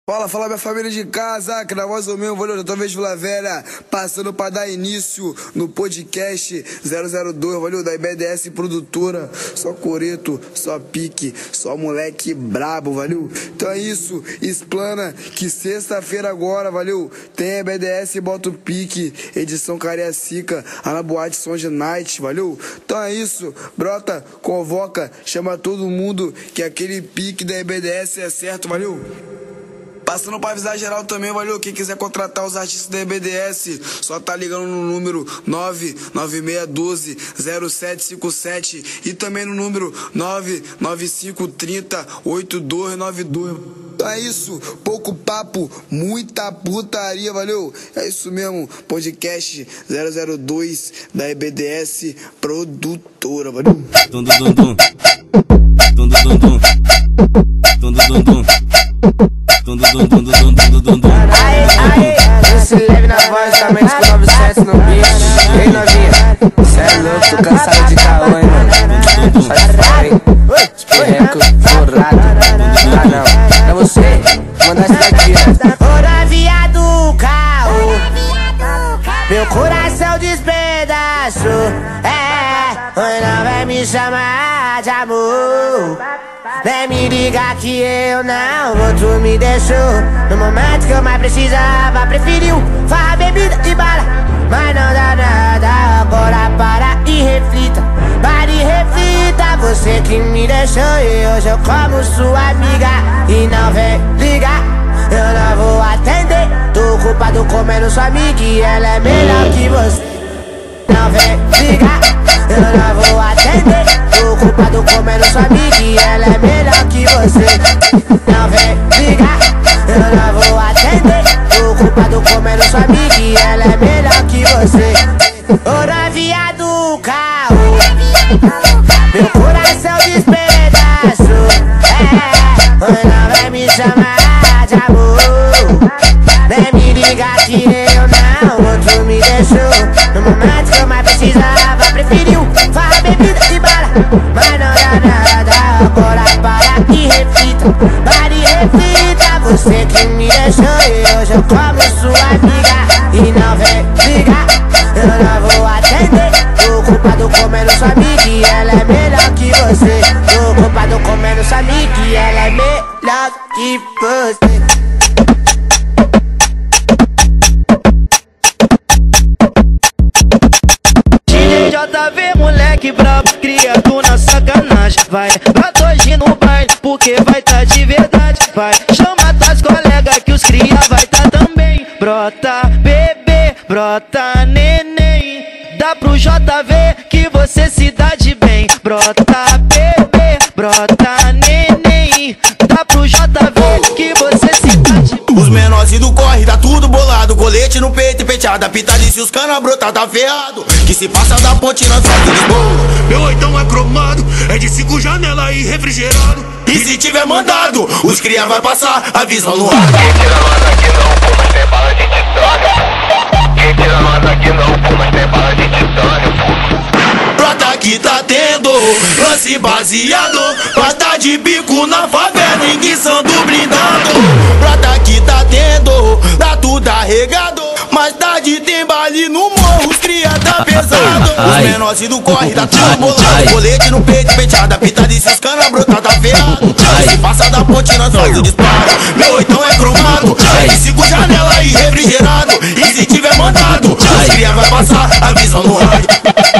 Fala minha família de casa, que na voz do meu, valeu, outra vez Vila Velha, passando pra dar início no podcast 002, valeu, da IBDS Produtora, só coreto, só pique, só moleque brabo, valeu. Então é isso, explana que sexta-feira agora, valeu, tem IBDS Bota o Pique, edição Cariacica, a na boate Songe Night, valeu. Então é isso, brota, convoca, chama todo mundo que aquele pique da IBDS é certo, valeu. Passando pra avisar geral também, valeu? Quem quiser contratar os artistas da EBDS, só tá ligando no número 99612-0757 e também no número 99530-8292. É isso, pouco papo, muita putaria, valeu? É isso mesmo, podcast 002 da EBDS Produtora, valeu? Dum dum dum dum. Dum dum dum dum. Dum dum dum dum. Aê, aê, esse leve na voz, também com 97 no bicho. Ei, novinha, cê é louco, tô cansado de caô, hein, mano. Sai fora, hein, esperreco, forrado. Ah, não, é você, manda essa daqui, né? Ora, viado, caô, meu coração despedaçou. Hoje não vai me chamar de amor. Vem me ligar que eu não vou, tu me deixou. No momento que eu mais precisava, preferiu farra, bebida e bala. Mas não dá nada, agora para e reflita. Para e reflita, você que me deixou. E hoje eu como sua amiga e não vem ligar, eu não vou atender. Tô ocupado comendo sua amiga e ela é melhor que você. Não vem ligar, eu não vou atender. Tô ocupado comendo sua amiga e ela é melhor que você. Não vem ligar, eu não vou atender. Tô ocupado comendo sua amiga e ela é melhor que você. Ora, viado, caô, meu coração despedaçou. Hoje não vai me chamar de amor. Vem me ligar que eu não vou, tu me deixou. No momento que eu mais precisava, preferiu farra, bebida e bala. Mas não dá nada, agora para e reflita. Para e reflita, você que me deixou. E hoje eu como sua amiga e não vem ligar, eu não vou atender. Tô ocupado comendo sua amiga e ela é melhor que você. Tô ocupado comendo sua amiga e ela é melhor que você. JV, moleque brabo, criado na sacanagem. Vai, brota hoje no baile, porque vai tá de verdade. Vai, chama tuas colegas que os cria vai tá também. Brota bebê, brota neném. Dá pro JV que você se dá de bem. Brota bebê, brota neném. Dá pro JV que você se dá de bem. Os menorzinhos do corre, tá tudo bolado. Colete no peito e penteada, pitada. E se os cana brotar, tá ferrado. Que se passa da ponte na sua de Lisboa. Meu oitão é cromado, é de 5 janela e refrigerado. E se tiver mandado, os cria vai passar a visão no ar. Quem tira nós aqui não, pô, mas tem bala de titânio. Quem tira nós aqui não, pô, mas tem bala de titânio, pô. Brota que tá tendo lance baseado. Brota de bico na favela, enguiçando blindado. Brota que tá tendo, tá tudo arregado. Mais tarde tem baile no morro, os cria tá pesado. Os menorzinhos do corre, tá tudo bolado. Colete no peito, penteada, pitada. E se os cana brotar, tá ferrado. Se passa da ponte, nós faz o disparo. Meu oitão é cromado, é de 5 janela e refrigerado. E se tiver mandado, os cria vai passar a visão no rádio.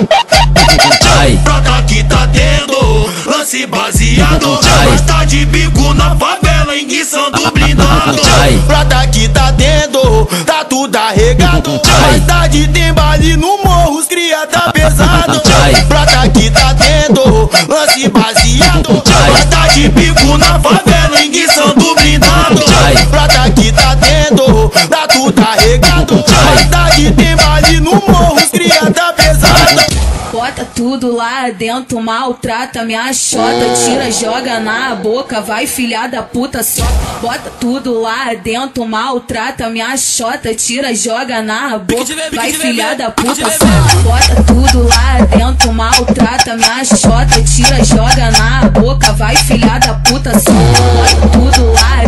Brota que tá tendo lance baseado. Mas tá de bico na favela, enguiçando blindado. Brota que tá tendo, tá tudo arregado. Mais tarde tem baile no morro, os cria tá pesado. Brota que tá tendo lance baseado. Mas tá de bico na favela, enguiçando blindado. Brota que tá tendo, tá tudo arregado. Mais tarde tem baile no morro, os cria tá pesado. Bota tudo lá dentro, maltrata minha xota. Tira, joga na boca, vai filha da puta só. Bota tudo lá dentro, maltrata minha xota. Tira, joga na boca, vai filha da puta só. Bota tudo lá dentro, maltrata minha xota. Tira, joga na boca, vai filha da puta só. Bota tudo lá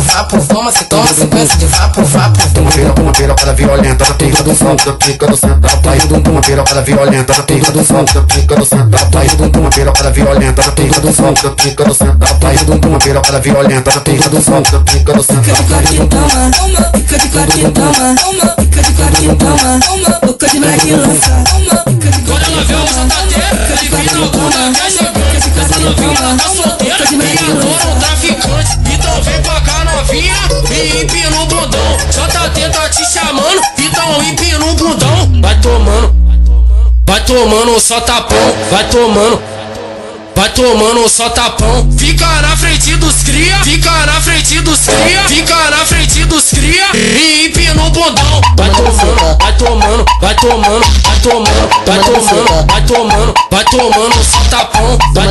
vapo, toma sequência de vapo. Uma pirocada violenta na pica do som, da pica do central. Uma pirocada violenta na pica do som, da pica do central. Uma pirocada violenta na pica do som, da pica do central. Uma pirocada violenta na pica do som, da pica do central. Pica de claquetama, pica de claquetama, boca de moleque lança. Quando ela vê o JT, ele vira o bunda, quer saber se essa novinha tá solteira e adora o traficante. Então vem pra cá novinha e empina o bundão. JT tá te chamando, então empina o bundão. Vai tomando só tapão, vai tomando só tapão. Fica na frente dos cria, fica na frente dos cria, fica na frente dos cria e empina o bundão. Vai tomando só tapão. Vai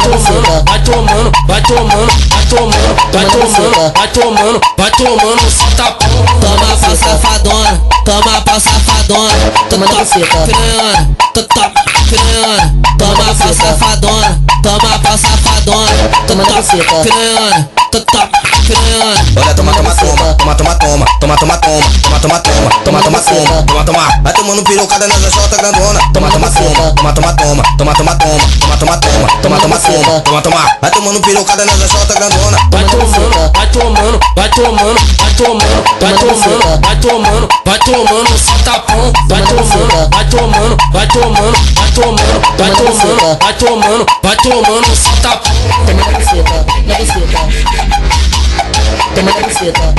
tomando só tapão. Toma pau safadona, toma pau safadona. Toma piranha, toma pau safadona, toma pau safadona. Toma piranha, olha, toma. Vai tomando pirocada nessa jota grandona. Toma. Vai tomando pirocada nessa jota grandona. Vai tomando só tapão. Vai tomando só tapão. Toma na buceta.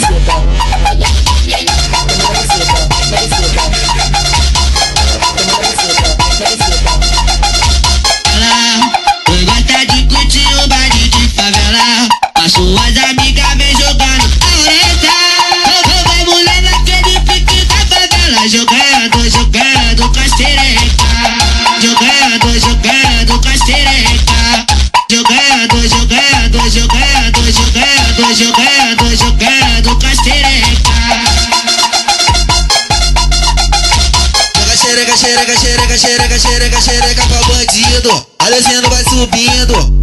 Eu gosto de curtir o baile de favela. As suas amigas vem jogando a orelha. Vamos lá naquele pique da favela. Jogando com a xereca. Jogando com a xereca. Jogando com a xereca pra bandido. A legenda vai subindo.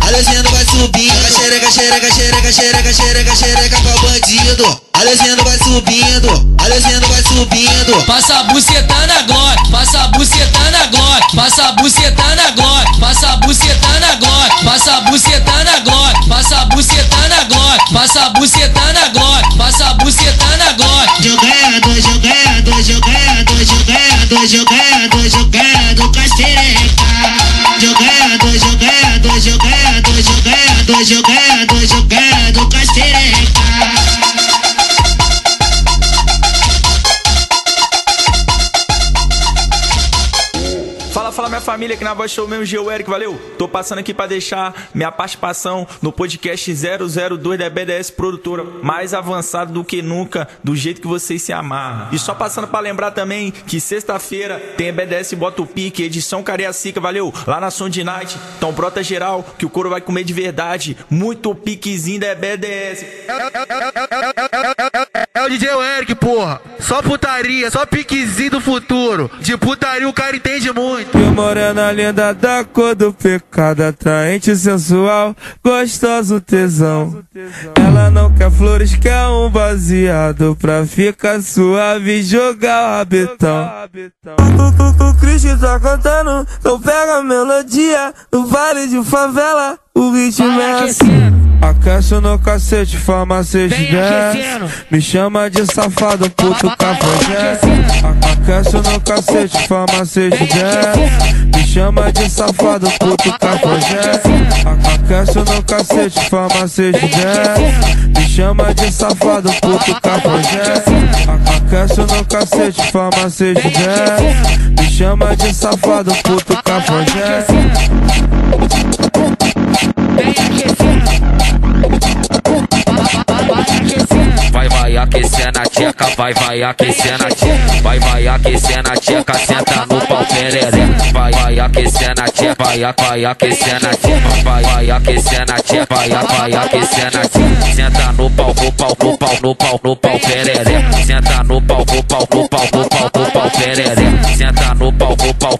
Xereca pra bandido. A legenda vai subindo. Passa a buceta na Glock, passa a buceta na Glock, passa a buceta na Glock, passa a buceta na Glock, passa a buceta na Glock, passa a buceta na Glock, passa a buceta na Glock, passa a buceta na Glock. Jogando com a xereca. Jogando com a xereca. Fala minha família, aqui na Voz Show mesmo, Geo Eric, valeu? Tô passando aqui pra deixar minha participação no podcast 002 da BDS Produtora, mais avançado do que nunca, do jeito que vocês se amarram. E só passando pra lembrar também que sexta-feira tem a BDS Bota o Pique, edição Cariacica, valeu? Lá na Sound Night, então brota geral, que o couro vai comer de verdade, muito piquezinho da BDS. É o DJ Eric, porra, só putaria, só piquezinho do futuro, de putaria o cara entende muito. Morena linda da cor do pecado, atraente, sensual, gostoso, tesão. Ela não quer flores, quer um baseado pra ficar suave e jogar o rabetão. O Cristo tá cantando, então pega a melodia do baile de favela, o ritmo é assim. Aquece no cacete, farmacêutico 10. Me chama de safado, puto cafajé. Aquece no cacete, farmacêutico 10. Me chama de safado, puto cafajé. Aquece no cacete, farmacêutico 10. Me chama de safado, puto cafajé. Aquece no cacete, farmacêutico 10. Me chama de safado, puto cafajé. Vai aquecendo a tcheca, vai aquecendo a tcheca, vai aquecendo a tcheca, senta no pau pereré. Vai aquecendo a tcheca, vai aquecendo a tcheca, vai aquecendo a tcheca, vai aquecendo a tcheca, senta no pau pereré, senta no pau pereré, senta no pau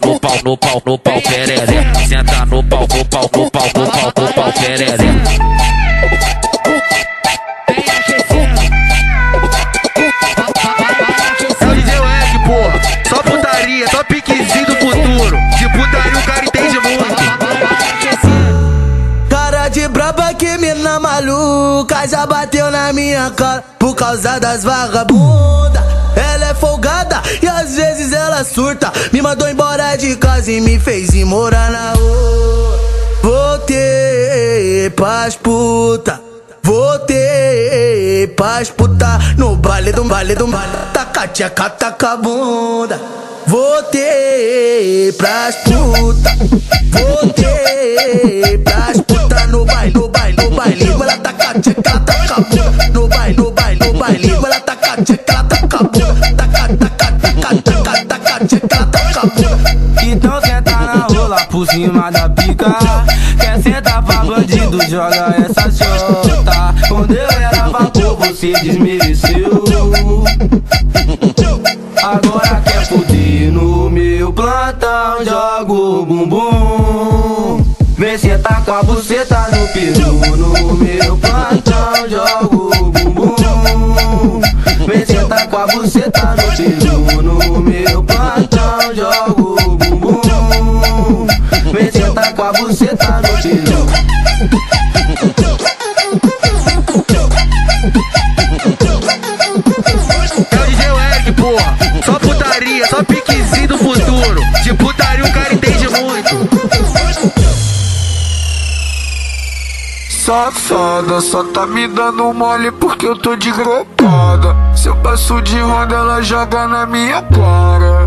pereré, senta no pau pereré. putaria, só piquezinho do futuro. De putaria o cara entende muito. Cara de braba que mina maluca já bateu na minha cara por causa das vagabundas. Ela é folgada e às vezes ela surta. Me mandou embora de casa e me fez ir morar na rua. Voltei pras puta, voltei pras puta. No baile do baile. Taca tcheca, taca bunda. Voltei pras puta, voltei pras puta. No baile, ela taca tcheca, taca bunda. No baile, ela taca tcheca, taca bunda. Taca tcheca, taca bunda. Então senta na rola por cima da pica. Quer sentar pra bandido, joga essa chota. Quando eu era vapor, você desmereceu. Agora quer foder no meu plantão, joga o bumbum. Vem sentar com a buceta no peru. No meu plantão, joga o bumbum. Vem sentar com a buceta no peru. No meu plantão, joga o bumbum. Vem sentar com a buceta no peru. É o DJ Eric, porra. Só putaria, só piquezinho do futuro. De putaria o cara entende muito. Safada, só tá me dando mole porque eu tô de gropada. Se eu passo de ronda, ela joga na minha cara.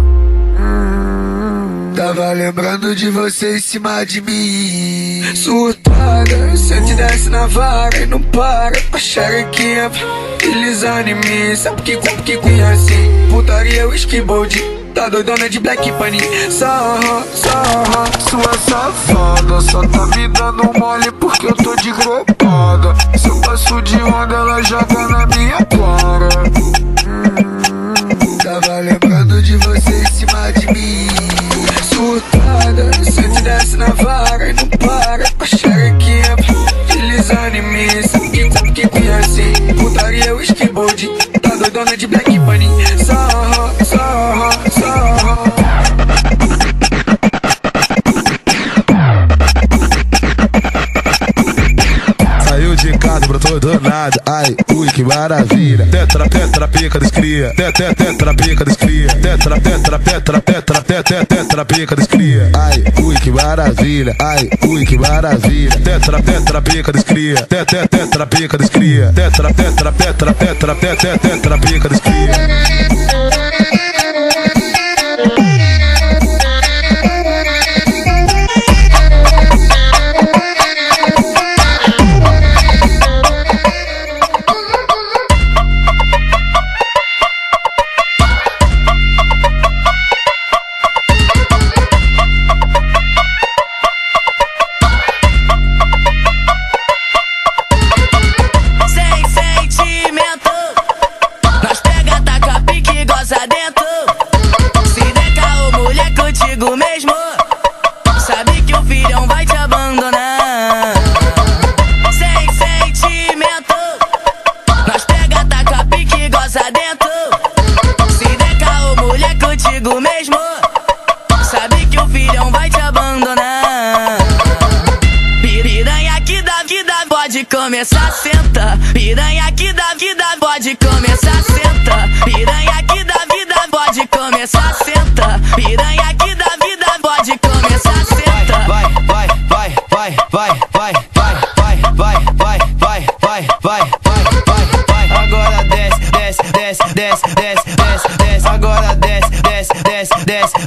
Tava lembrando de você em cima de mim. Surtada, se eu te desce na vara e não para. A xerequinha deslizando em mim. Sabe que é assim? Putaria, whisky bold. Tá doidona de Black Bunny. Sarra, sua safada. Só tá me dando mole porque eu tô de gropada. Se eu passo de ronda, ela joga na minha cara. Tava lembrando de você em cima de mim. Surtada, se eu te desce na vara e não para. A xerequinha deslizando em mim. Sabe que é assim? Putaria, whisky bold. Tá doidona de Black Bunny. Sarra. Saiu de casa, brotou do nada. Ai, ui, que maravilha. Tetra, pica dos cria. Tetra, pica dos cria. Tetra, pica dos cria. Ai, ui, que maravilha. Ai, ui, que maravilha. Tetra, pica dos cria. Tetra, pica dos cria. Tetra, pica dos cria. Começar a sentar, piranha que dá vida, pode começar a sentar. Piranha que dá vida, pode começar a sentar. Piranha que dá vida, pode começar a sentar. Vai. Agora desce. Agora desce.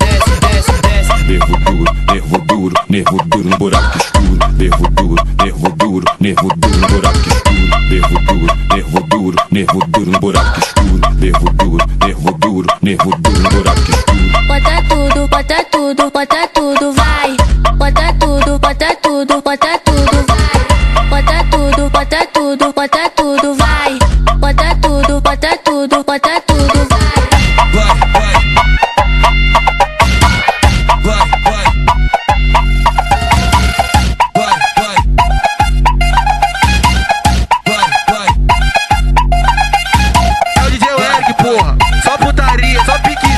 Nervo duro no buraco escuro. Nervo duro no buraco escuro. Nervo duro no buraco escuro. Nervo duro no buraco escuro. Bota tudo, vai. Bota tudo, vai. Bota tudo, vai. Bota tudo, vai. É o DJ Eric, porra. Só putaria, só pique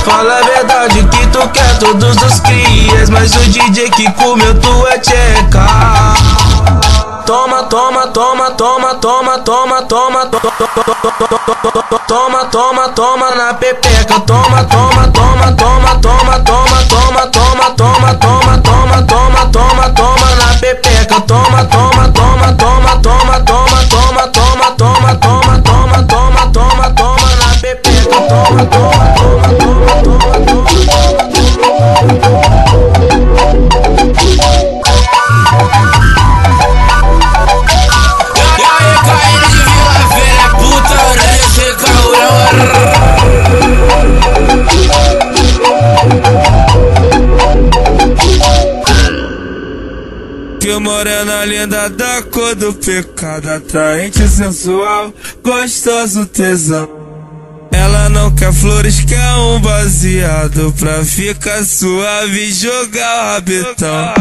Fala a verdade que tu quer todos os crias, mas o DJ que comeu tua tcheca. Toma, toma, toma, toma, toma, toma, toma, toma, toma, toma na pepeca. Toma, toma, toma, toma, toma, toma, toma, toma, toma, toma, toma, toma, toma, toma na pepeca. Toma, toma, toma, toma, toma, toma, toma, toma, toma, toma, toma, toma, toma, toma na pepeca. Toma, toma, toma, toma, toma, Que morena linda da cor do pecado, atraente, sensual, gostoso, tesão. Ela não quer flores, quer um baseado pra ficar suave e jogar o rabetão.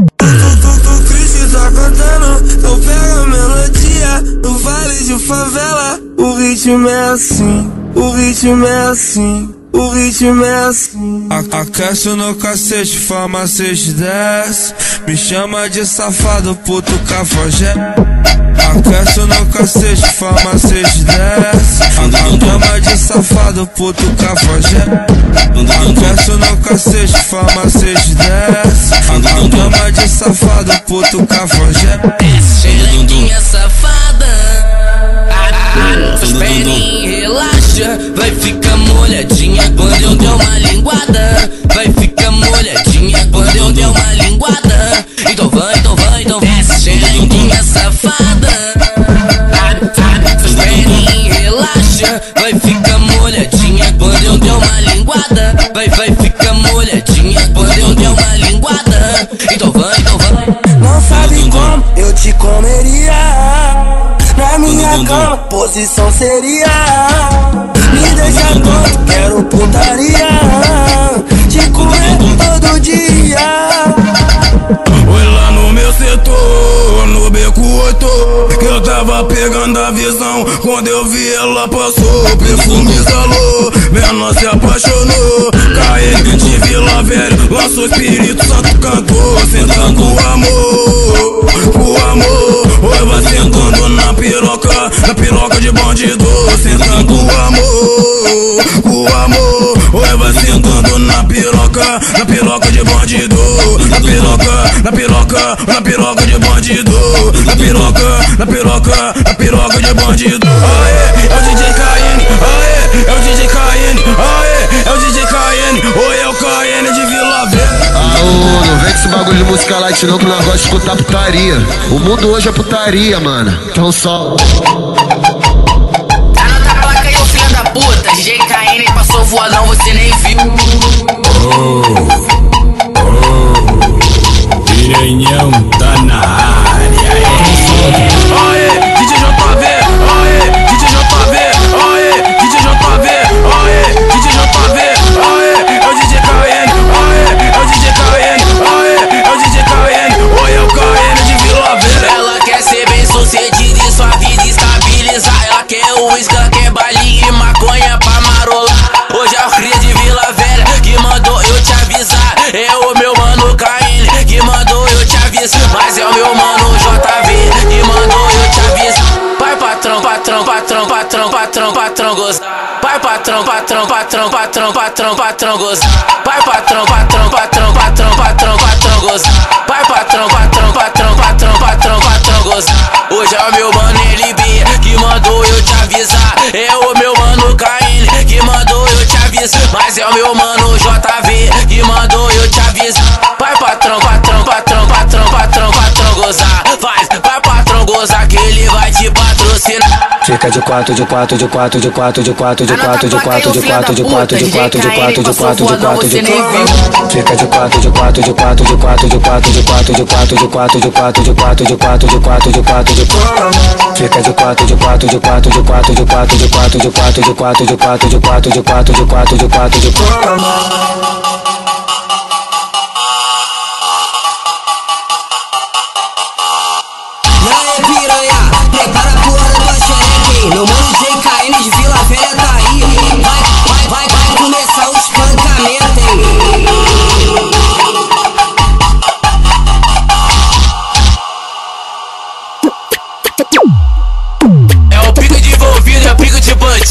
O Cris tá cantando, então pega a melodia. No vale de favela, o ritmo é assim, o ritmo é assim. O ritmo é assim. Aquece no cacete, farmacês desce. Me chama de safado, puto cafajé. Aquece no cacete, farmacês desce. Me chama de safado, puto cafajé. Aquece no cacete, farmacês desce. Me chama de safado, puto cafajé. Xerequinha safada, as perninhas relaxa, vai ficar molhadinha quando eu der uma linguada. Vai ficar molhadinha quando eu der uma linguada. Então vai, então vai, então desce, xerequinha safada. As perninhas relaxa, vai ficar molhadinha quando eu der uma linguada. Vai ficar molhadinha quando eu der uma linguada. Então vai, então vai. não sabe como eu te comeria. Na minha cama, posição seria. Me deixa tonto, quero putaria. Te comer todo dia. Foi lá no meu setor, no beco 8, que eu tava pegando a visão. Quando eu vi ela passou, perfume exalou, menor se apaixonou. Caí de Vila Velha, lançou Espírito Santo, cantou. Sentando o amor, o amor. Oi, vai sentando na piroca de bandido. Sentando o amor. Oi, vai sentando na piroca de bandido. Na piroca de bandido. Na piroca de bandido. Aê, é o DJ KN. Aê, é o DJ KN. Aê, é o DJ KN. Oi, é o KN de Vila Velha. Aô, não vem com esse bagulho de música light não, que o negócio de escutar putaria. O mundo hoje é putaria, mano. Então só. Anota a placa aí, ô filho da puta. DJ KN passou voadão, você nem viu. Piranhão tá na área. Aê, DJ JV. Aê, DJ JV. Aê, DJ JV. Aê, DJ JV. Aê, é o DJ KN. Aê, é o DJ KN. Aê, é o DJ KN. Oi, é o KN de Vila Velha. Ela quer ser bem sucedida e sua vida estabilizar. Ela quer o uísque, quer baile e maconha pra marolar. Hoje é o Cris de Vila Velha que mandou eu te avisar. É o meu mano KN que mandou eu te avisar. Mas é o meu mano JV que mandou eu te avisar. Vai patrão, patrão, patrão, patrão, patrão, patrão gozar. Vai patrão, patrão, patrão, patrão, patrão, patrão gozar. Vai patrão, patrão, patrão, patrão, patrão, patrão gozar. Vai patrão, patrão, patrão, patrão, patrão, patrão gozar. Hoje é o meu mano LB que mandou eu te avisar. É o meu mano KN que mandou eu te avisar. Mas é o meu mano JV que mandou eu te avisar. Vai patrão, patrão, patrão, patrão, patrão, patrão gozar. Vai patrão gozar que ele vai te patrocinar. Fica de 4, de 4, de 4, de 4, de 4, de 4, de 4, de 4, de 4, de 4, de 4, de 4, de 4, de 4. Fica de 4, de 4, de 4, de 4, de 4, de 4, de 4, de 4, de 4, de 4, de 4, de 4, de 4, de 4. Fica de 4, de 4, de 4, de 4, de 4, de 4, de 4, de 4, de 4, de 4, de 4, de 4, de 4, de 4. Meu mano JKN de Vila Velha tá aí. Vai começar o espantamento.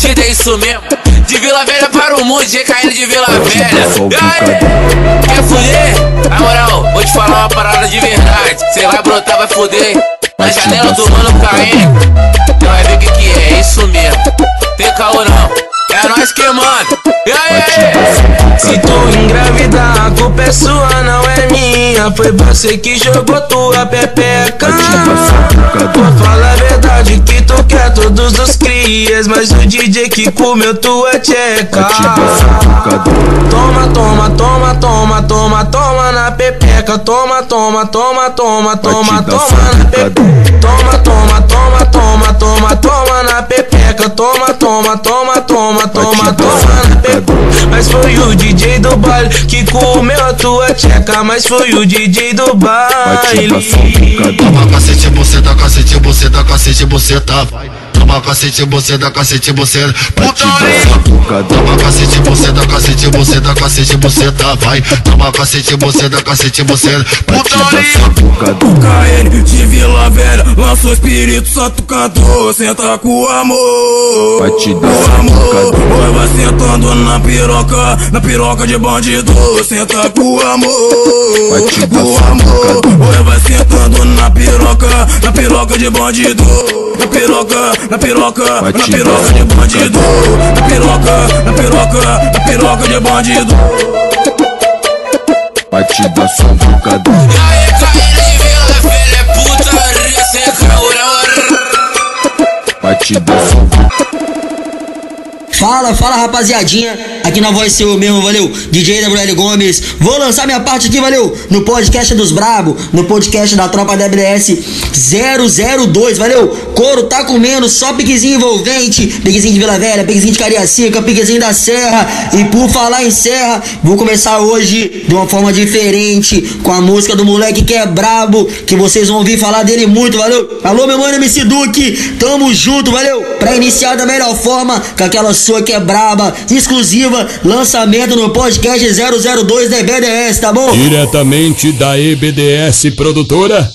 batida, é isso mesmo. De Vila Velha para o mundo, GKN de Vila Velha. E aí, quer fuder? Na moral, vou te falar uma parada de verdade. Cê vai brotar, vai fuder. Na janela do mano KN. Então vai ver o que é isso mesmo. Tem caô não. É nós que manda. E aí? Se tu engravidar, a culpa é sua, não é minha. Foi você que jogou tua pepeca. Vou falar a verdade que tu quer todos os crias, mas o DJ que comeu tua tcheca. Toma, toma, toma, toma, toma, toma na pepeca. Toma, toma, toma, toma, toma, toma na pepeca. Toma, toma, toma, toma, toma, toma na pepeca. Toma, toma, toma, toma, toma, toma na pepeca. Mas foi o DJ do baile que comeu a tua tcheca. Mas foi o DJ do baile. Toma cacete, buceta, cacete, buceta, cacete, buceta. Toma cacete, buceta, cacete, buceta. Putaria. Toma cacete, buceta, cacete, buceta, cacete, buceta. Vai. Toma cacete, buceta, cacete, buceta. Putaria. O KN de Vila Velha lançou espírito satucador. Senta com amor. O amor. Oi, vai sentando na piroca de bandido. Senta com amor. O amor. Oi, vai sentando na piroca de bandido. Na piroca de bandido. Na piroca de bandido. Batida só bocadão. E aí, KN de Vila Velha, é putaria sem caô na hora. Batida só bocadão. Fala rapaziadinha, aqui na voz seu mesmo, valeu? DJ WL Gomes, vou lançar minha parte aqui, valeu? No podcast dos Brabo, no podcast da tropa da BDS 002, valeu? Couro tá comendo, só piquezinho envolvente, piquezinho de Vila Velha, piquezinho de Cariacica, piquezinho da Serra. E por falar em Serra, vou começar hoje de uma forma diferente, com a música do moleque que é brabo, que vocês vão ouvir falar dele muito, valeu? Alô, meu mano MC Duque, tamo junto, valeu? Pra iniciar da melhor forma, com aquela sua que é braba, exclusiva, lançamento no podcast 002 da EBDS, tá bom? Diretamente da EBDS Produtora,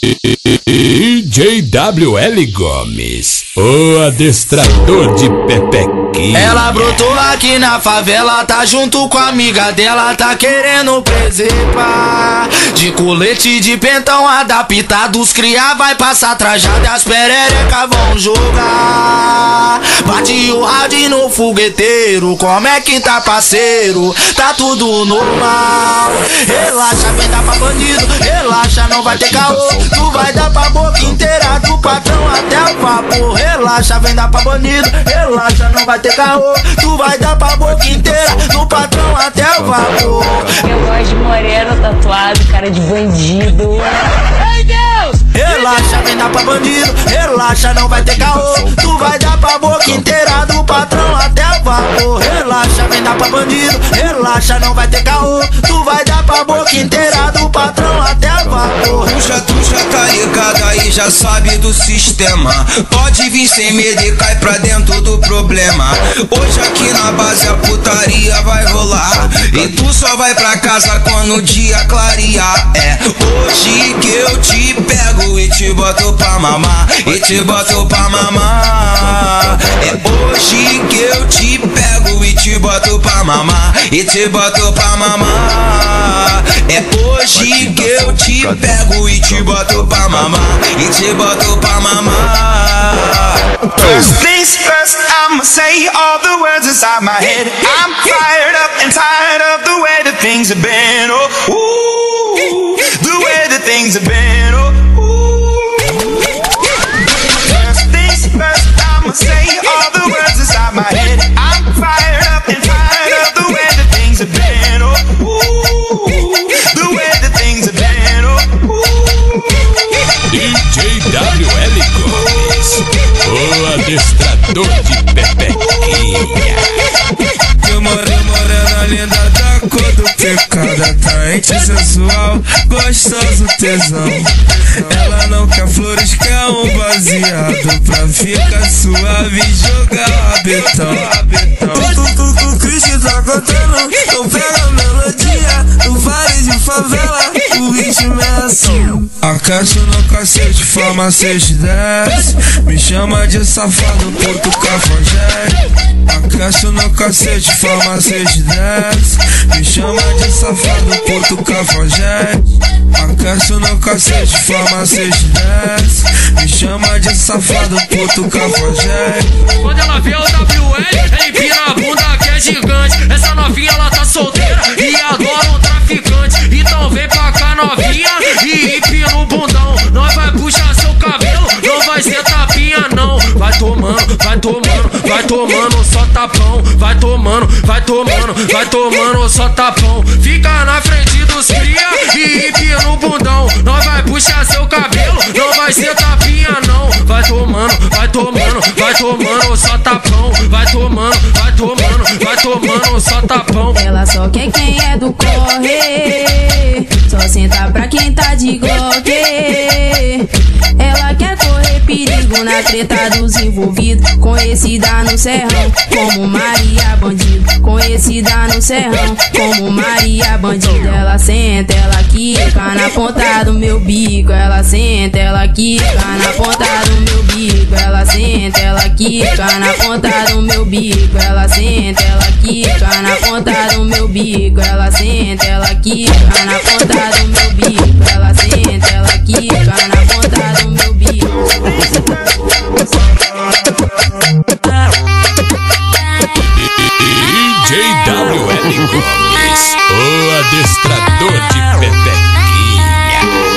JWL Gomes, o adestrador de Pepequinha. Ela brotou aqui na favela, tá junto com a amiga dela, tá querendo preservar. De colete de pentão adaptado, os cria vai passar trajado e as pererecas vão jogar. Bate o rádio no fogueteiro, como é que tá, parceiro? Tá tudo normal. Relaxa, vem dar pra bandido, relaxa, não vai ter caô. Tu vai dar pra boca inteira, do patrão até o vapor. Relaxa, vem dar pra bandido, relaxa, não vai ter caô. Tu vai dar pra boca inteira, do patrão até o vapor. Eu gosto de moreno tatuado, cara de bandido. Ai, Deus! Relaxa, vem dar pra bandido, relaxa, não vai ter caô. Tu vai dar pra boca inteira, do patrão até o vapor. Relaxa, vem dar pra bandido, relaxa, não vai ter caô. Tu vai dar pra boca inteira, do patrão até o vapor. Tu já tá ligado aí, já sabe do sistema. Pode vir sem medo e cai pra dentro do problema. Hoje aqui na base a putaria vai rolar, e tu só vai pra casa quando o dia clarear. É hoje que eu te pego e te boto pra mamar, e te boto pra mamar. É hoje que eu te pego e te boto pra mamar, e te boto pra mamar. É hoje que eu te pego e te boto pra mamar, e te boto pra mamar. First things first, I'ma say all the words inside my head. I'm fired up and tired of the way that things have been. Oh, ooh, the way that things have been. Oh, ooh. First things first, I'ma say all the words inside my head. I'm fired up and tired of the way that things have been. Oh, ooh, the way that things have been. Oh, ooh. DJWL Gomes, o adestrador de Pepequinha. Morena linda da cor do pecado, atraente, sensual, gostoso, tesão. Ela não quer flores, quer um baseado pra ficar suave e jogar o rabetão. O Chris tá cantando, então pega a melodia do vale de favela, o ritmo é assim. Aquece no cacete, forma 610. Me chama de safado, puto cafajeste. Aquece no cacete, forma 610. Me chama de safado, puto cafajeste. Aquece no cacete, forma 610. Me chama de safado, puto cafajeste. Quando ela vê o WL, ela empina a bunda que é gigante. Essa novinha ela tá solteira e adora um traficante. Então vem pra cá novinha e empina o bundão. Nós vai puxar seu cabelo, não vai ser tapinha não. Vai tomando, vai tomando, vai tomando só tapão. Vai tomando, vai tomando, vai tomando só tapão. Fica na frente dos cria e empina o bundão. Nós vai puxar seu cabelo, não vai ser tapinha não. Vai tomando, vai tomando, vai tomando só tapão. Vai tomando, vai tomando, vai tomando só tapão. Ela só quer quem é do corre, só senta pra quem tá de glock. Ela quer correr perigo na treta dos envolvidos. Conhecida no serrão como Maria Bandido. Conhecida no serrão como Maria Bandido. Ela senta, ela quica na ponta do meu bico. Ela senta, ela quica na ponta do meu bico. Ela senta, ela quica na ponta do meu bico. Ela senta, ela quica na ponta do meu bico. Ela senta, ela quica na ponta do meu bico. Ela senta, ela quica na ponta do meu bico. DJ WL Gomes, o adestrador de pepequinha.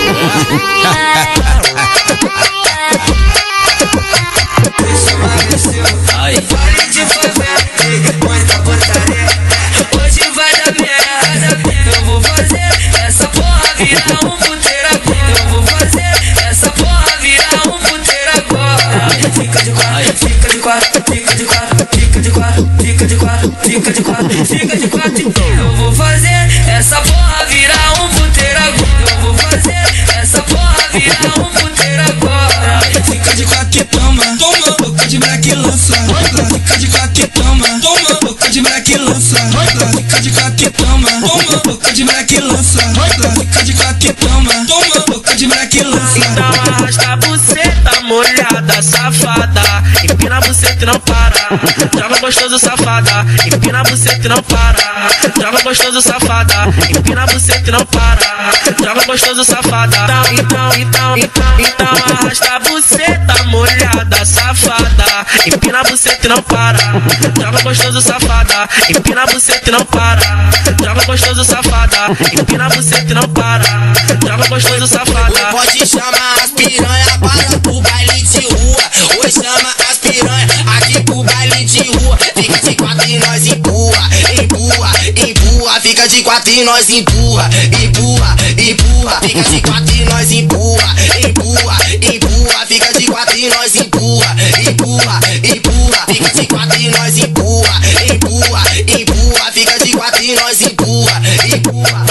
Ai, pare de fazer muita porcaria. Hoje vai dar merda. Eu vou fazer essa porra virar um puteiro agora. Eu vou fazer essa porra virar um puteiro agora. Fica de quatro, fica de quatro, fica de quatro, fica de quatro, fica de quatro, fica de quatro, fica de quatro. Eu vou fazer essa porra virar um puteiro agora. Eu vou fazer essa porra virar um puteiro agora. Fica de quatro que toma, toma, boca de black lança. Fica de quatro que toma, toma, boca de black lança. Fica de quatro que toma, toma, boca de black lança. Fica de quatro que toma, toma, boca de black lança. Então arrasta a buceta molhada, safada. Empina a buceta e não para. Trava gostoso, safada. Empina a buceta e não para. Trava gostoso, safada. Empina a buceta e não para. Trava gostoso, safada. Então arrasta a buceta molhada, safada. Empina a buceta e não para. Trava gostoso, safada. Empina a buceta e não para. Trava gostoso, safada. Empina a buceta e não para. Trava gostoso, safada. Pode chamar as piranha para pro baile de rua. Oi, chama as piranha aqui pro baile de rua. Fica de quatro e nós empurra, empurra, empurra. Fica de quatro e nós empurra, empurra, empurra. Fica de quatro e nós empurra, empurra, empurra. Fica de quatro e nós empurra, empurra, empurra. Fica de quatro e nós empurra, empurra, empurra. Fica de quatro e nós empurra, empurra.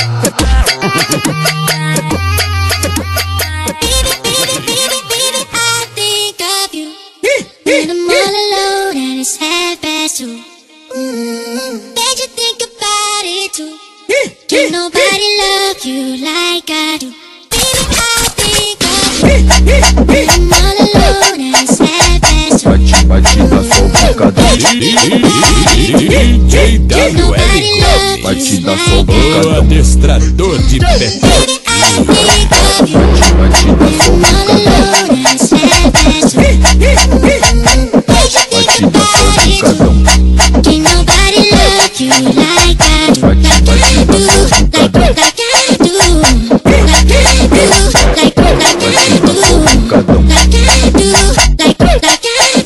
When I'm all alone and it's 2:30. Bet you think about it too. Can nobody love you like I do? Baby, I think of you. When I'm all alone and it's 2:30. Batida sofocada. DJ WL Gomes, batida sofocada. O adestrador de pepequinha. Batida sofocada. Batida sofocadão. Can nobody love you like I do? Like I do, like I do, like I do, like I do, like I do, like I do, like I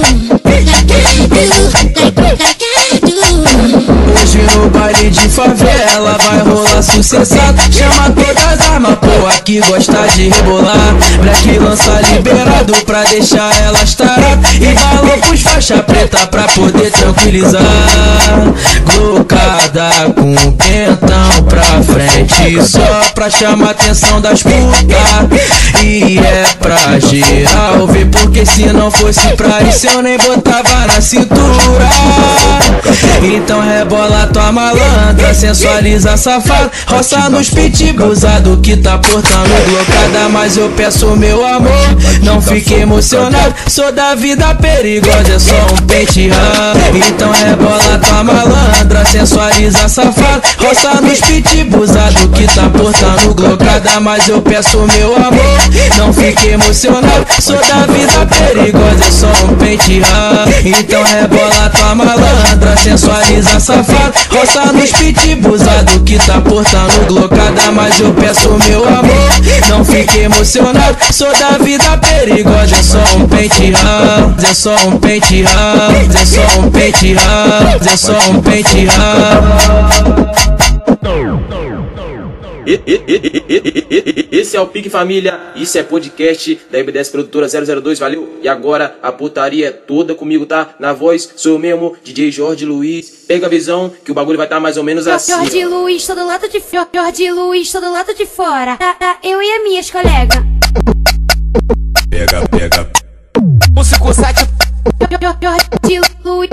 do. Hoje no baile de favela vai rolar sucessado. Chama todas as armas, pô, aqui gosta de rebolar. Black lança liberado pra deixar elas taradas. E balão pros faixa preta pra poder tranquilizar. Glocada com o pentão pra frente, só pra chamar a atenção das putas. E é pra geral ver, porque se não fosse pra isso eu nem botava na cintura. Então rebola tua malandra, sensualiza safada. Roça nos pitbulls, do que tá por portando blocada, mas eu peço meu amor. Não fique emocionado, sou da vida perigosa, é só um pente então rebola tua malandra, sensualiza safada, roça nos pitibuzado que tá portando glocada, mas eu peço meu amor. Não fique emocionado, sou da vida perigosa, é só um pente então rebola tua malandra, sensualiza safada, roça nos pitibuzado que tá portando glocada, mas eu peço meu amor. Não fique emocionado, sou da vida perigosa, é só um pente é só um pente é só um pente é só um pente Esse é o Pique Família, isso é podcast da MB10 Produtora 002, valeu? E agora a putaria é toda comigo, tá? Na voz sou eu mesmo, DJ Jorge Luiz. Pega a visão que o bagulho vai estar mais ou menos assim. Jorge Luiz, todo lado de fora. Jorge Luiz, todo lado de fora. Eu e as minhas colegas. Pega, pega. Músico 7. Jorge Luiz.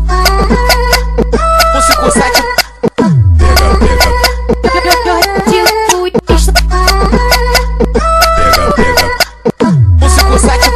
Músico 7. Pega, pega. Jorge Luiz. Pega, pega. Músico 7.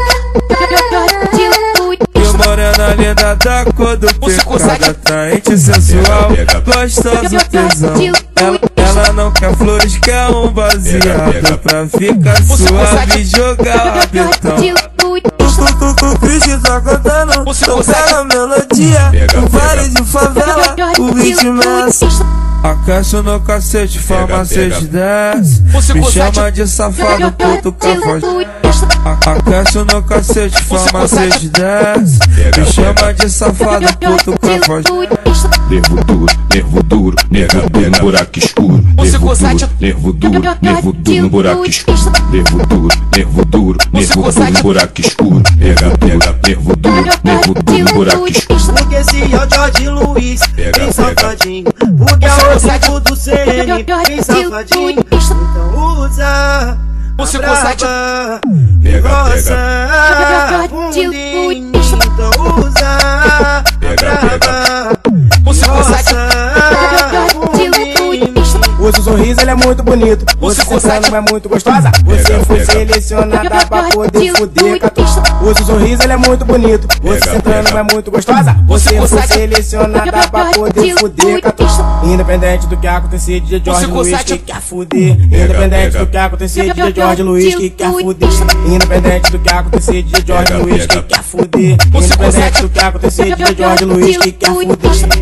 E morena linda da cor do pecado, atraente sensual, gostoso tesão. Ela não quer flores, quer um baseado pra ficar suave e jogar o rabetão. O Cristo tá cantando, toca a melodia, o baile de favela, o ritmo é assim. Aquece no cacete, farmacete desce, me chama de safado, puto cafaz. Aquece no cacete, farmacete desce, me chama de safado, puto cafaz. Nervo duro, nervo duro no buraco escuro. Nervo duro no buraco escuro. Nervo duro no buraco escuro. Pega, pega, nervo duro no buraco escuro. Porque esse é o Jorge Luiz, bem safadinho. Porque é o tipo do CN, bem safadinho. Então usa a brava e roça mundinho. Então usa a brava e roça mundinho. O seu sorriso ele é muito bonito, você sentando é muito gostosa. Você foi selecionada pra poder fuder com a tua. O seu sorriso ele é muito bonito, você sentando é muito gostosa. Você foi selecionada pra poder fuder com a tua. Independente do que acontecer, DJ Jorge Luiz que quer fuder. Independente do que acontecer, DJ Jorge Luiz que quer fuder. Independente do que acontecer, DJ Jorge Luiz que quer fuder. Independente do que acontecer, DJ Jorge Luiz que quer fuder.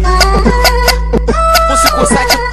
Você consegue.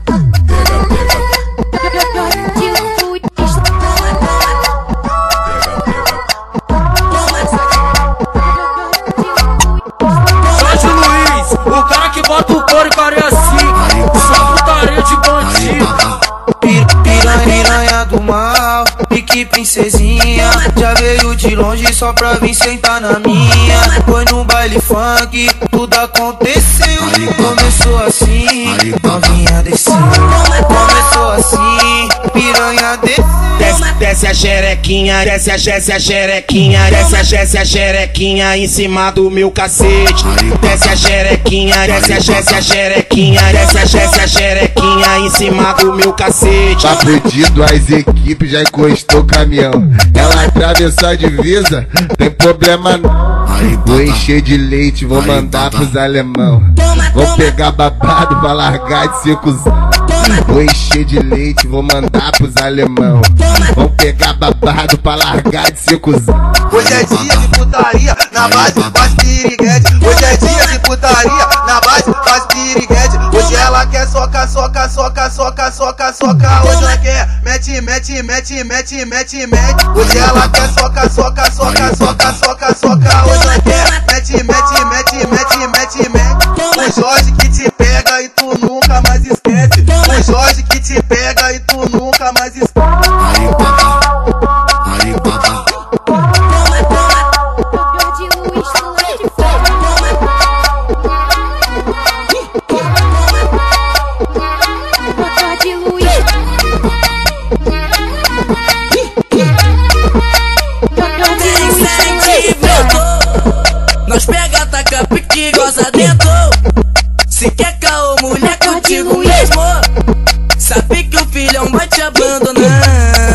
Jorge Luiz, o cara que bota o couro e cara assim, só putaria de bandido. Piranha do mal, pique princesinha, já veio de longe só pra vir sentar na minha. Foi no baile funk, tudo aconteceu. Começou assim, novinha desceu. Começou assim, piranha desceu. Desce a xerequinha, desce a xerequinha, desce a xerequinha em cima do meu cacete. Desce a xerequinha, desce a xerequinha, desce a xerequinha em cima do meu cacete. Tá fudido, as equipes já encostou o caminhão. Ela atravessou a divisa, tem problema não. Vou encher de leite, vou mandar pros alemão. Vou pegar babado pra largar de ser cuzão. Vou encher de leite, vou mandar pros alemão. Vão pegar babado pra largar de ser cuzão. Hoje é dia de putaria, na base faz piriguete. Hoje é dia de putaria, na base faz piriguete. Hoje ela quer soca, soca, soca, soca, soca, soca. Hoje ela quer mete, mete, mete, mete, mete, mete. Hoje ela quer soca, soca, soca, soca, soca, soca. Hoje ela quer mete, mete, mete, mete, mete, mete. O Jorge que te pega e tu nunca mais esquece. O Jorge que te pega e tu nunca mais esquece. Aí, papá. Nós pega, taca, pique, goza dentro. Se quer caô, mulher contigo mesmo. Sabe que o filhão vai te abandonar.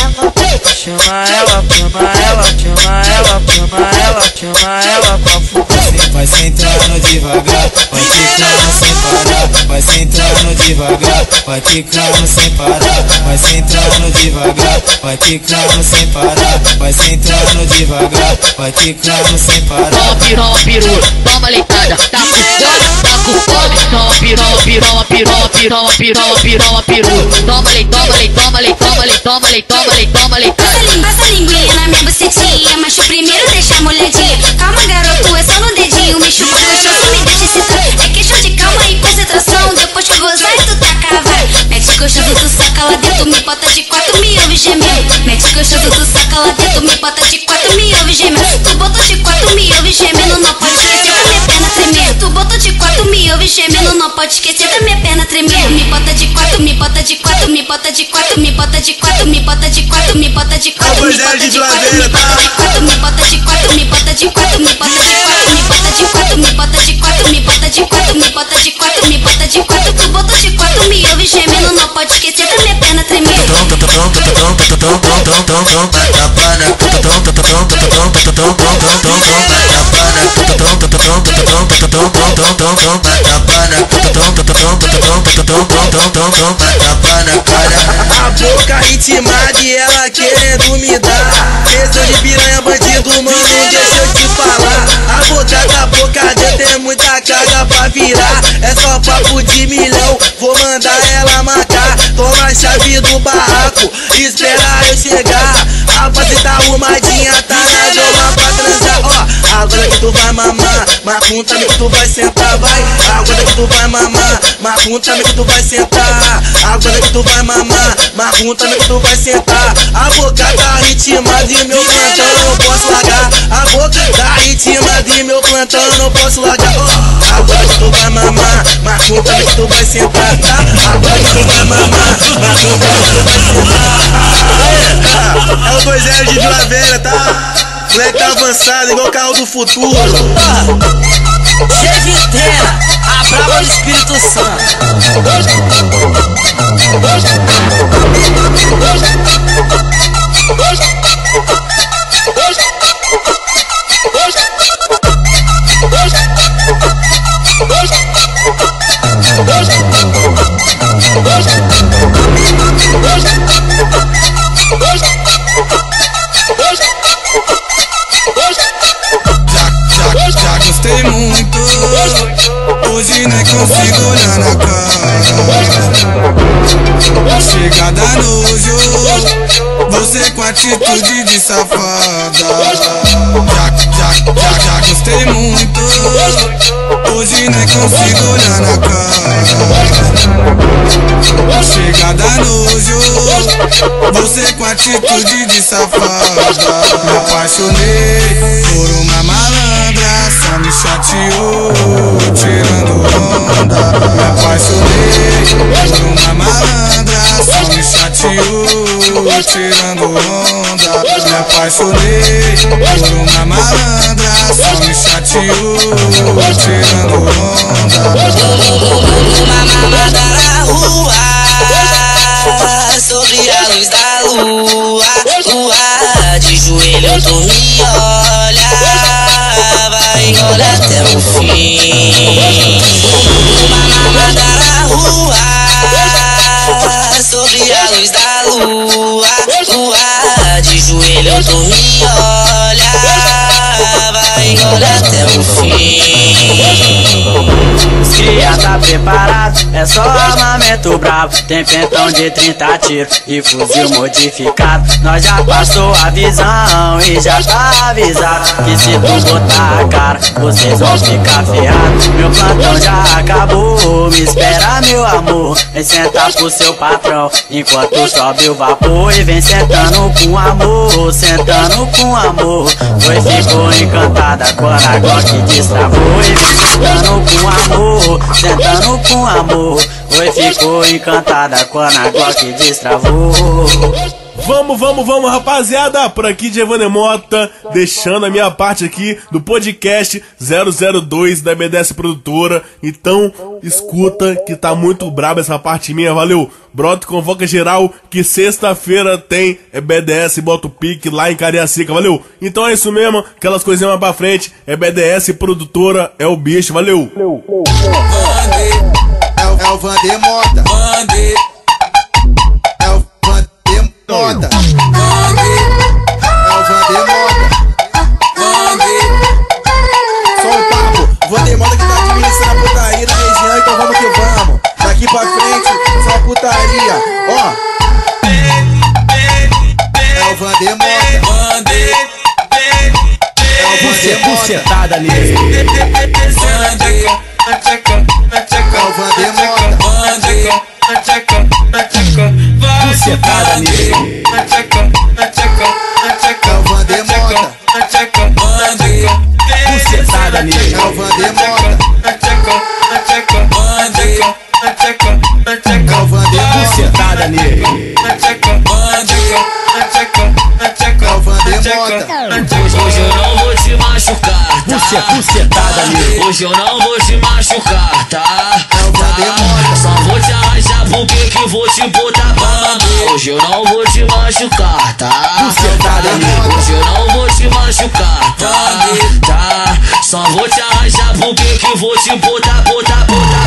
chama ela, chama ela, chama ela, chama ela, chama ela com a fuga. Vai sentando devagar, vai quicando sem parar. Vai sentando devagar, vai quicando sem parar. Vai sentando devagar, vai quicando sem parar. Vai sentando devagar, vai quicando sem parar. Toma pirola, peru, toma leitada, tá com fome, toma pirola, pirola, pirola, pirola, pirola, pirola, peru. Toma lei, toma lei, toma lei, toma lei, toma lei, toma lei, toma lei. Passa a linguinha na minha bucetinha, mas o primeiro deixa a molhadinha. Calma garoto, é só no dedinho, me chupa gostoso, me deixa excitar. É questão de calma e concentração, depois que eu gozar tu taca a vara. Mete gostoso, tu saca lá dentro, me bota de quatro, me ouve gemendo. Mete gostoso, tu saca lá dentro, me bota de quatro, me ouve gemendo. Tu botou de quatro, me ouve gemendo, não pode esquecer da minha perna tremendo. Tu botou de quatro, me ouve gemendo, não pode esquecer da minha perna tremendo. Me bota de quatro, me bota de quatro, me bota de quatro, me bota de quatro, me bota de quatro, me bota de quatro, me bota de quatro, me bota de quatro, me bota de quatro, me bota de quatro, me bota de quatro, me bota de quatro, me bota de quatro, me bota de quatro, me bota de quatro. Tu botou de quatro, me ouve gemendo, não pode esquecer da minha perna tremendo. A boca ritmada e ela querendo me dar. Questão de piranha, bandido, mano, deixa eu te falar. A boca da boca dentro tem muita carga pra virar. É só papo de milhão, vou mandar ela marcar. Toma a chave do barraco, espera eu chegar. A base tá arrumadinha, tá na joma pra transar. Ó, agora que tu vai mamar, marcunta-me que tu vai sentar, vai. Agora que tu vai mamar, marcunta-me que tu vai sentar. Agora que tu vai mamar, marcunta-me que tu vai sentar. A boca tá ritmada e meu plantão eu não posso largar. A boca tá ritmada e meu plantão eu não posso largar. Ó, agora que tu vai mamar, marcunta-me que tu vai sentar, tá? Agora que tu vai mamar, marcunta-me que tu vai sentar. É o 2-0 de Vila Velha, tá? Moleque tá avançado, igual o carro do futuro. Chevitena, a brava do Espírito Santo. Já gostei muito, hoje nem consigo olhar na cara. Chegada nojo, você com atitude de safada. Já gostei muito, hoje nem consigo olhar na cara. Chegada nojo, você com atitude de safada. Me apaixonei por uma malandra, só me chateou, tirando onda. Me apaixonei por uma malandra, só me chateou, tirando onda. Me apaixonei por uma malandra, só me chateou, tirando onda. Uma mamada na rua, sobre a luz da lua, lua. De joelho tu me olha, vai olhar até o fim. Uma mamada na rua, sobre a luz da lua, lua. De joelho tu me olha, vai olhar até o fim. Os cria tá preparado, é só armamento bravo. Tem pentão de 30 tiros e fuzil modificado. Nós já passou a visão e já tá avisado que se tu botar a cara, vocês vão ficar ferrados. Meu plantão já acabou, me espera meu amor. Vem sentar pro seu patrão enquanto sobe o vapor. E vem sentando com amor, sentando com amor. Foi, ficou encantada com a água que destravou. E vem sentando com amor, sentando com amor. Foi, ficou encantada com a água que destravou. Vamos, rapaziada. Por aqui, Giovanni Mota, deixando a minha parte aqui do podcast 002 da BDS Produtora. Então, escuta que tá muito braba essa parte minha, valeu. Brota, convoca geral, que sexta-feira tem BDS, bota o pique lá em Cariacica, valeu. Então é isso mesmo, aquelas coisinhas mais pra frente, BDS Produtora, é o bicho, valeu. É o Vander Mota. É o Vander Mota. É o Vander Mota. Só um papo, Vander Mota que tá administrando a putaria na região, então vamos que vamos. Daqui pra frente, só putaria, ó. É o Vander Mota. É o Vander Mota. Bucetada nele. É o Vander Mota. Bucetada nele. É o Vander Mota. Bucetada nele. É o Vander Mota. É o Vander Bucetada nele. É o Vander Mota. Hoje eu não vou te machucar, tá? Bucetada nele. Hoje eu não vou te machucar, tá? Só vou te arranjar porque que vou te botar pra mamar. Hoje eu não vou te machucar, tá? Bucetada nele. Hoje eu não vou te machucar, tá? Só vou te arranjar porque que vou te botar pra mamar.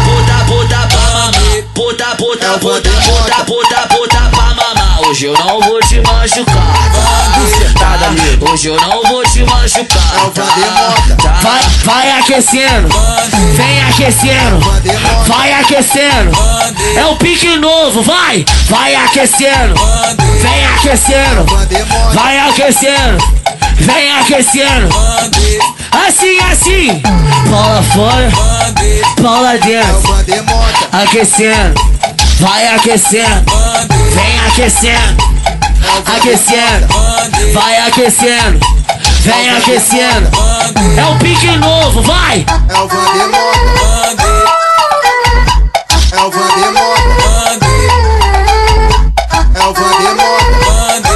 Botar pra mamar. Hoje eu não vou te machucar, tá? Bucetada nele. Hoje eu não vou te machucar, tá? Vai aquecendo, vem aquecendo, vai aquecendo. É o pique novo, vai aquecendo, vem aquecendo, vai aquecendo, vem aquecendo. Assim, bola fora, bola dentro, aquecendo, vai aquecendo, vem aquecendo, aquecendo, vai aquecendo, vem aquecendo. É o pique novo, vai! É o Vander Mota. É o Vander Mota. É o Vander Mota.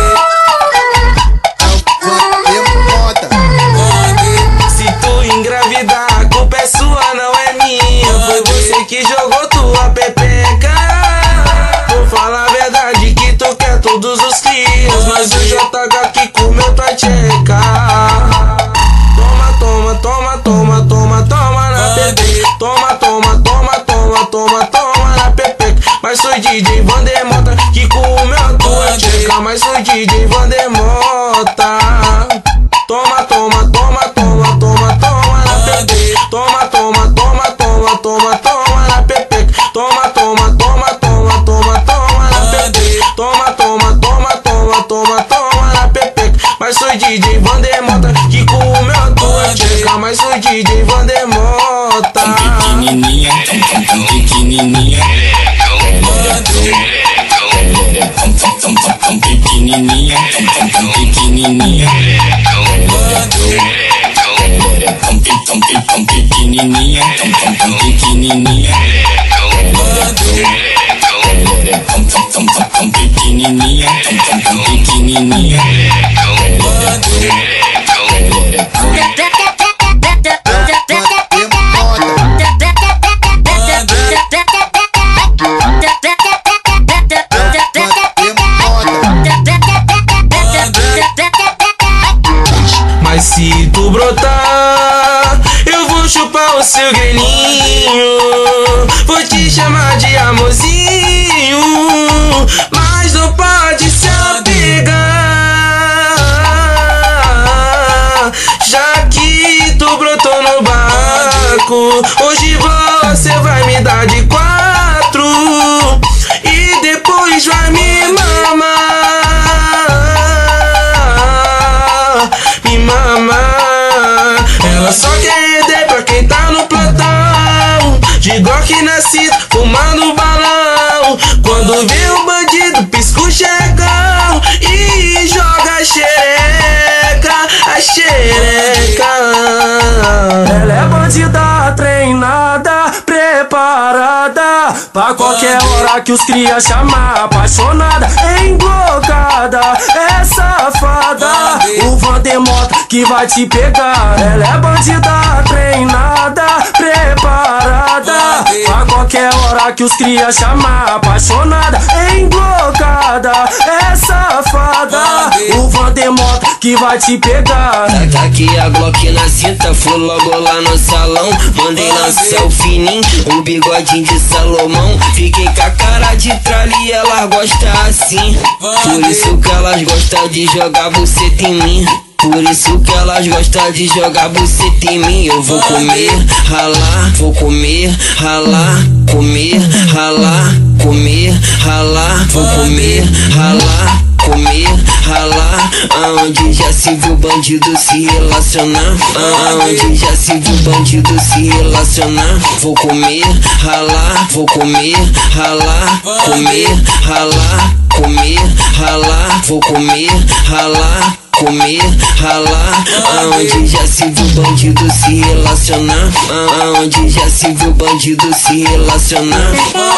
É o Vander Mota. Se tu engravidar, a culpa é sua, não é minha. Foi você que jogou tua pepeca. Vou falar a verdade que tu quer todos os crias, mas o JH aqui comeu tua tcheca. Toma na bebê. Toma na pepeca. Mas sou DJ Vander Mota que comeu a tua tcheca. Mas sou DJ Vander Mota. Toma na bebê. Toma na pepeca. Toma na bebê. Toma na pepeca. Mas sou DJ Vander Mota que comeu a tua tcheca. Mas sou DJ Vander Mota. Pequenininha, pequenininha, pequenininha, pequenininha, pequenininha, pequenininha, pequenininha, pequenininha. Mas se tu brotar, eu vou chupar o seu grelhinho. Vou te chamar de amorzinho, mas não pode se apegar, já que tu brotou no barco. Hoje você vai me dar de 4 e depois vai me mamar. Ela só quer render pra quem tá no plantão, de Glock na cinta, fumando balão. Quando vê o bandido, pisca o chegão e joga a xereca, a xereca. Ela é bandida treinada, preparada A qualquer hora que os cria chamar, apaixonada, emblocada, é safada. O Vandemota que vai te pegar, ela é bandida, treinada, preparada. A qualquer hora que os cria chamar, apaixonada, emblocada, é safada. O Vandemota que vai te pegar. Tá aqui a Glock na cinta, fui logo lá no salão. Mandei lançar o fininho, o bigodinho de Salomão. Fiquei com a cara de tralha e elas gostam assim. Por isso que elas gostam de jogar buceta em mim. Por isso que elas gostam de jogar buceta em mim. Eu vou comer, ralar, vou comer, ralar, comer, ralar, comer, ralar, vou comer, ralar, comer, ralar. Aonde já se viu bandido se relacionar? Aonde já se viu bandido se relacionar? Vou comer, ralar, vou comer, ralar, comer, ralar, comer, ralar, vou comer, ralar, comer, ralar. Aonde já se viu bandido se relacionar? Aonde já se viu bandido se relacionar?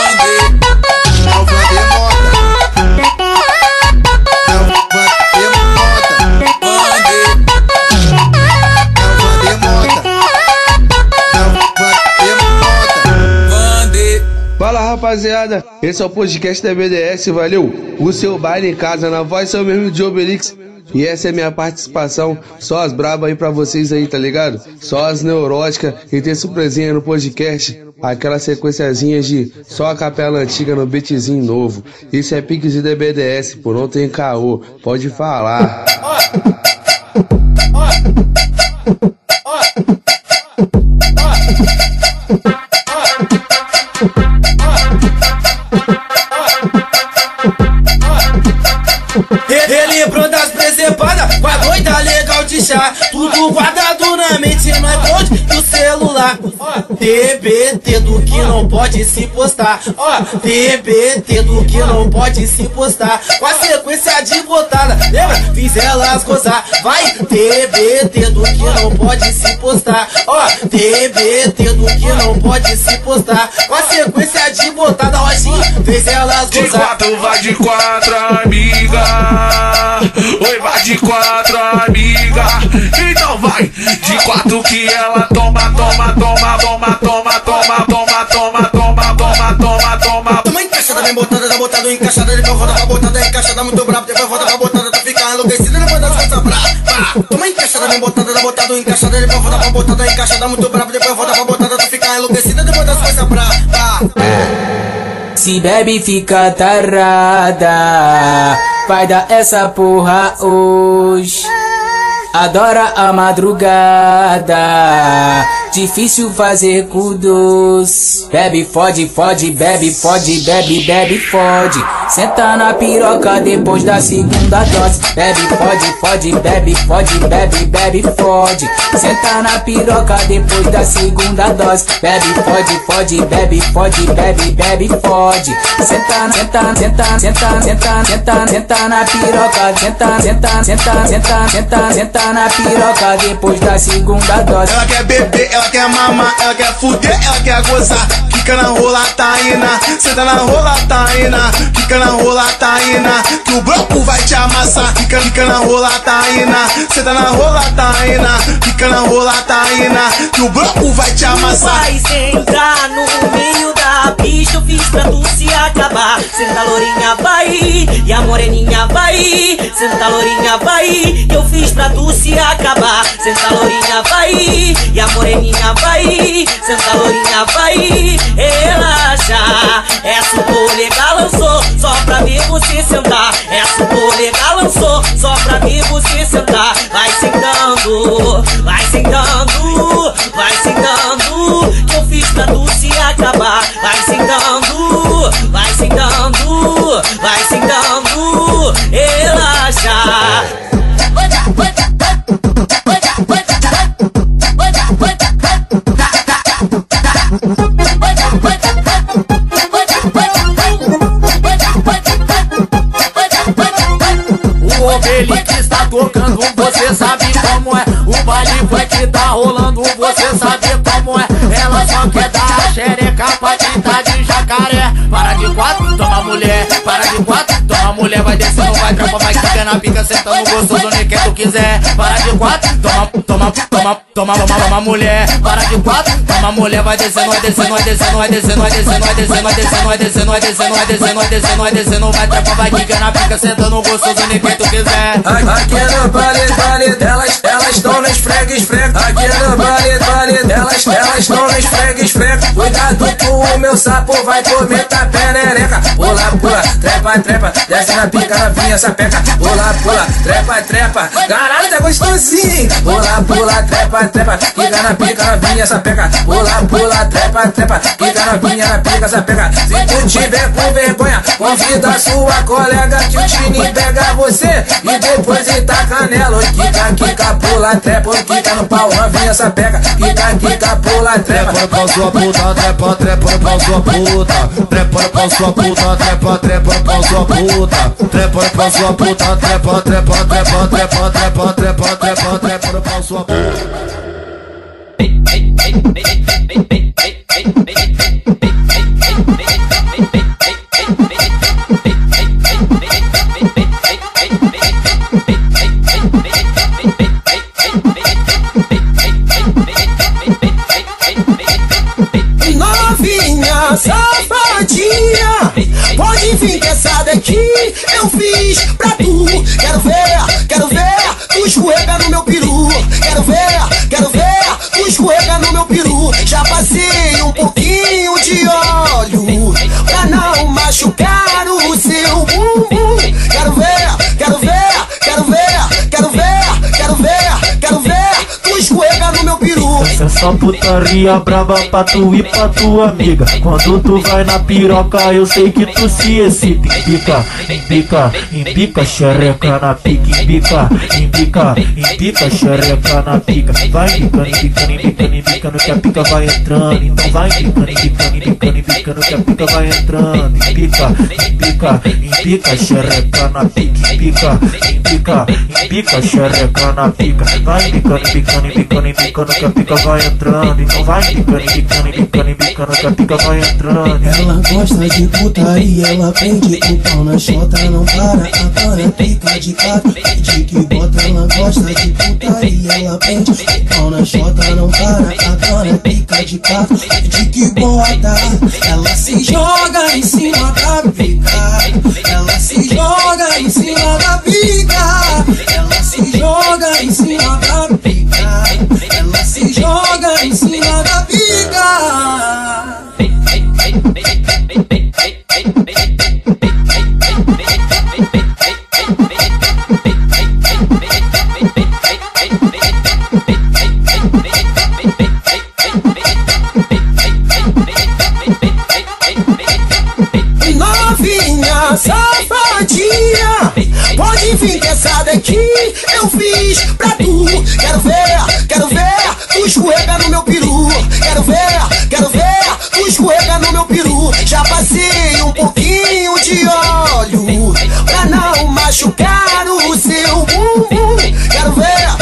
Fala rapaziada, esse é o podcast da BDS, valeu? O seu baile em casa, na voz seu mesmo de Obelix. E essa é minha participação, só as brabas aí pra vocês aí, tá ligado? Só as neuróticas e tem surpresinha no podcast. Aquela sequenciazinha de só a capela antiga no beatzinho novo. Isso é pique de BDS, pô, não tem caô, pode falar. Ele lembrou das presepadas, com a doida legal de chá. Tudo guardado na mente, no iPhone do celular. TBT do que não pode se postar. TBT do que não pode se postar. Com a sequência de botada, lembra? Fiz elas gozar. Vai, TBT do que não pode se postar. TBT do que não pode se postar. Com a sequência de botada, Roginho, fez elas gozar. De quatro, vai de quatro, amiga. Oi, vai de quatro, amiga. Então vai de quatro que ela toma, toma, toma, toma, toma, toma, toma, toma, toma, toma, toma, toma. Toma encaixada, bem botada, já botada, encaixada, depois volta pra botada, encaixada muito brabo, depois volta pra botada, tu fica enlouquecida, depois das coisas brava. Toma encaixada, bem botada, já botada, encaixada, depois volta pra botada, encaixada muito brabo, depois volta pra botada, tu fica enlouquecida, depois das coisas brava. Se bebe fica tarada, vai dar essa porra hoje. Adora a madrugada, difícil fazer com doce. Bebe, fode, fode, bebe, fode, bebe, bebe, fode. Senta na piroca depois da segunda dose. Bebe, fode, fode, bebe, fode, bebe, bebe, fode. Senta na piroca depois da segunda dose. Bebe, fode, fode, bebe, fode, bebe, bebe, fode. Senta, senta, senta, senta, senta, senta, senta na piroca. Senta, senta, senta, senta, senta, senta na piroca depois da segunda dose. Ela quer beber, ela quer mamar, ela quer fuder, ela quer gozar. Fica na rola, taína, senta na rola, taína. Fica na rola, taína, que o bloco vai te amassar. Fica na rola, taína, senta na rola, taína. Fica na rola, taína, que o bloco vai te amassar. Vai entrar no meio da pista, eu fiz pra tu se acabar. Senta lourinha, vai, e a moreninha vai. Senta lourinha, vai, que eu fiz pra tu se acabar. Senta lourinha, vai, e a moreninha vai. Senta lourinha, vai, relaxa. Essa colega lançou só pra ver você sentar. Essa colega lançou só pra ver você sentar. Vai sentando, vai sentando, vai sentando, que eu fiz pra tu se acabar. Vai sentando, vai sentando, vai sentando, relaxa. O Obelix está tocando, você sabe como é. O baile funk tá rolando, você sabe como é. Ela só quer dar a xereca pra tentar de jacaré. mulher, para de quatro, toma mulher, vai descendo, vai trepa, vai quica na pica, sentando gostoso, nem que tu quiser. Para de quatro, toma mulher, para de quatro, toma mulher, vai descendo, vai descendo, vai descendo, vai descendo, vai descendo, vai descendo, vai descendo, vai descendo, vai descendo, vai descendo, vai descendo, vai descendo, vai trepa, vai quica na pica, sentando gostoso, nem que tu quiser. Aqui no baile delas, elas estão no esfrega. Aqui no baile delas, elas estão no esfrega. Cuidado com o meu sapo, vai comer tua perereca. Pula, trepa, desce na pica, novinha, sapeca. Pula, trepa, caralho, tá gostosinho. Pula, trepa, quica na pica, novinha, sapeca. Pula, trepa, quica na pica, sapeca. Se tu tiver com vergonha, convida sua colega que o Tini pega você e depois taca nela. Quica, pula, trepa, quica no pau, novinha, sapeca. Quica, pula, trepa. Trepa no pau sua puta, trepa no pau sua puta. Trepa no pau sua puta, trepa no pau sua puta. Trepa no pau sua puta, trepa no pau sua puta. Novinha, safadinha, pode vir que essa daqui eu fiz pra tu. Quero ver, tu escorrega no meu peru. Quero ver, tu escorrega no meu peru. Já passei um pouquinho de óleo pra não machucar o seu bumbum. Quero ver, tu escorrega no meu peru. Essa putaria braba pra tu e pra tua amiga. Quando tu vai na piroca eu sei que tu se excita. Empica, xereca na pica. Empica, xereca na pica. Vai empicando que a pica vai entrando. Então vai empicando que a pica vai entrando. Empica, xereca na pica. Empica, xereca na pica. Vai empicando que a pica vai entrando. Então vai empicando que a pica vai entrando. Ela gosta de putaria, ela prende o pau na chota, não para, agora pica de quatro. De que bota, ela gosta de putaria, ela prende o pau na chota, não para, agora pica de quatro. De que bota, ela se joga em cima da pica. Ela se joga em cima da pica. Ela se joga em cima da pica. Ela se joga em cima da pica. Novinha, safadinha, pode vir que essa daqui eu fiz pra tu. Quero ver, tu escorrega no meu peru. Quero ver, tu escorrega no meu peru. Já passei um pouquinho de óleo pra não machucar o seu bumbum. Quero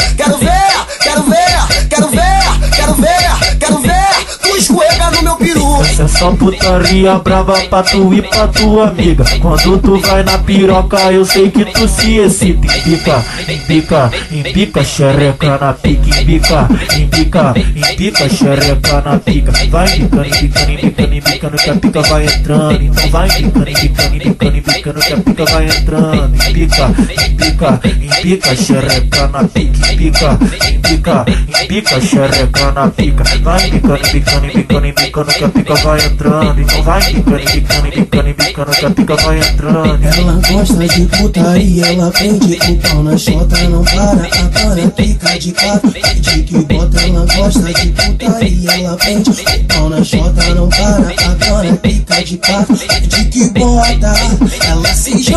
ver, tu escorrega no meu peru. Essa putaria brava pra tu e pra tua amiga. Quando tu vai na piroca eu sei que tu se excita. Empica, xereca na pica. Empica, xereca na pica. Vai empicando que a pica vai entrando. Então vai empicando que a pica vai entrando. Empica, xereca na pica. Empica, xereca na pica. Vai empicando que a pica vai entrando. Então vai empicando que a pica vai entrando. Ela gosta de putaria, ela prende o pau na chota, não para, agora pica de quatro. De que bota, ela gosta de putaria, ela prende o pau na chota, não para, agora pica de quatro. De que bota, ela se